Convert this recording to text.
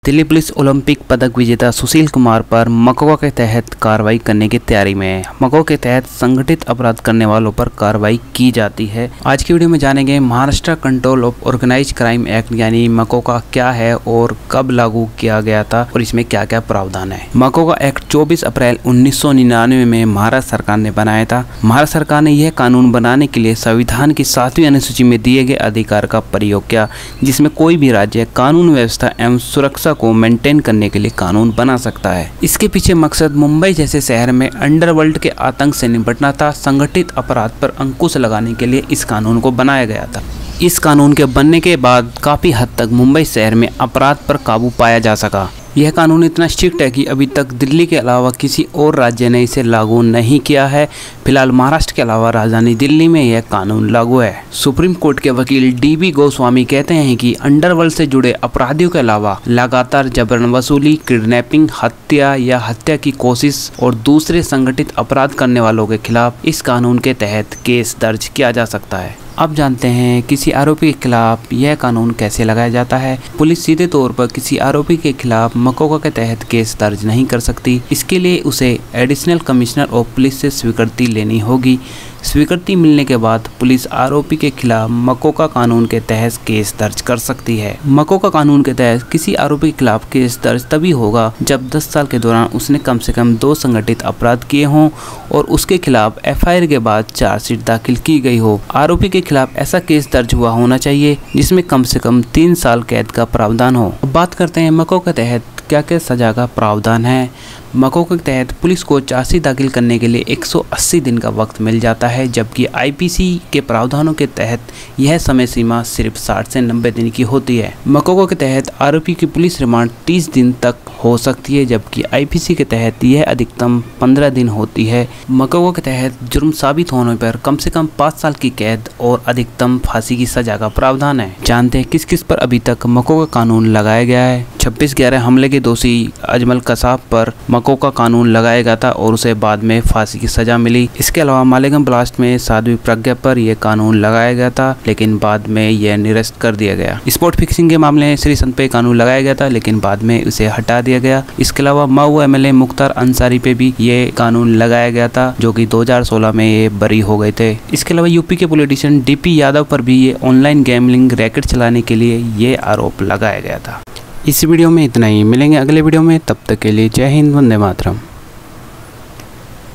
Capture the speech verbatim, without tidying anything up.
Delhi police Olympic पदक विजेता सुशील कुमार पर मकोका के तहत कार्रवाई करने की तैयारी में है। मकोका के तहत संगठित अपराध करने वालों पर कार्रवाई की जाती है। आज की वीडियो में जानेंगे Maharashtra control of organised crime act यानी मकोका क्या है और कब लागू किया गया था और इसमें क्या क्या प्रावधान है। मकोका एक्ट चौबीस अप्रैल उन्नीस सौ निन्यानवे में महाराष्ट्र सरकार ने बनाया था। महाराष्ट्र सरकार ने यह कानून बनाने के लिए संविधान की सातवीं अनुसूची में दिए गए अधिकार का प्रयोग किया, जिसमें कोई भी राज्य कानून व्यवस्था एवं सुरक्षा को मेंटेन करने के लिए कानून बना सकता है। इसके पीछे मकसद मुंबई जैसे शहर में अंडरवर्ल्ड के आतंक से निपटना था। संगठित अपराध पर अंकुश लगाने के लिए इस कानून को बनाया गया था। इस कानून के बनने के बाद काफी हद तक मुंबई शहर में अपराध पर काबू पाया जा सका। यह कानून इतना स्ट्रिक्ट है कि अभी तक दिल्ली के अलावा किसी और राज्य ने इसे लागू नहीं किया है। फिलहाल महाराष्ट्र के अलावा राजधानी दिल्ली में यह कानून लागू है। सुप्रीम कोर्ट के वकील डी बी गोस्वामी कहते हैं कि अंडरवर्ल्ड से जुड़े अपराधियों के अलावा लगातार जबरन वसूली, किडनैपिंग, हत्या या हत्या की कोशिश और दूसरे संगठित अपराध करने वालों के खिलाफ इस कानून के तहत केस दर्ज किया जा सकता है। अब जानते हैं किसी आरोपी के खिलाफ यह कानून कैसे लगाया जाता है। पुलिस सीधे तौर पर किसी आरोपी के खिलाफ मकोका के तहत केस दर्ज नहीं कर सकती। इसके लिए उसे एडिशनल कमिश्नर ऑफ पुलिस से स्वीकृति लेनी होगी। स्वीकृति मिलने के बाद पुलिस आरोपी के खिलाफ मकोका कानून के तहत केस दर्ज कर सकती है। मकोका कानून के तहत किसी आरोपी के खिलाफ केस दर्ज तभी होगा जब दस साल के दौरान उसने कम से कम दो संगठित अपराध किए हों और उसके खिलाफ एफ आई आर के बाद चार्जशीट दाखिल की गई हो। आरोपी के खिलाफ ऐसा केस दर्ज हुआ होना चाहिए जिसमें कम से कम तीन साल कैद का प्रावधान हो। अब बात करते हैं मकोका के तहत क्या क्या सजा का प्रावधान है। मकोका के तहत पुलिस को चार्जशीट दाखिल करने के लिए एक सौ अस्सी दिन का वक्त मिल जाता है, जबकि आई पी सी के प्रावधानों के तहत यह समय सीमा सिर्फ साठ से नब्बे दिन की होती है। मकोका के तहत आरोपी की पुलिस रिमांड तीस दिन तक हो सकती है, जबकि आई पी सी के तहत यह अधिकतम पंद्रह दिन होती है। मकोका के तहत जुर्म साबित होने पर कम से कम पाँच साल की कैद और अधिकतम फांसी की सजा का प्रावधान है। जानते हैं किस किस पर अभी तक मकोका कानून लगाया गया है। छब्बीस ग्यारह हमले के दोषी अजमल कसाब पर मकोका कानून लगाया गया था और उसे बाद में फांसी की सजा मिली। इसके अलावा मालेगांव ब्लास्ट में साध्वी प्रज्ञा पर यह कानून लगाया गया था, लेकिन बाद में यह निरस्त कर दिया गया। स्पॉट फिक्सिंग के मामले में श्री संत पे कानून लगाया गया था, लेकिन बाद में उसे हटा दिया गया। इसके अलावा Mau M L A Mukhtar Ansari पे भी ये कानून लगाया गया था, जो कि दो हजार सोलह में ये बरी हो गए थे। इसके अलावा यूपी के पॉलिटिशियन डी पी यादव पर भी ये ऑनलाइन गैमलिंग रैकेट चलाने के लिए ये आरोप लगाया गया था। इस वीडियो में इतना ही। मिलेंगे अगले वीडियो में, तब तक के लिए जय हिंद, वंदे मातरम।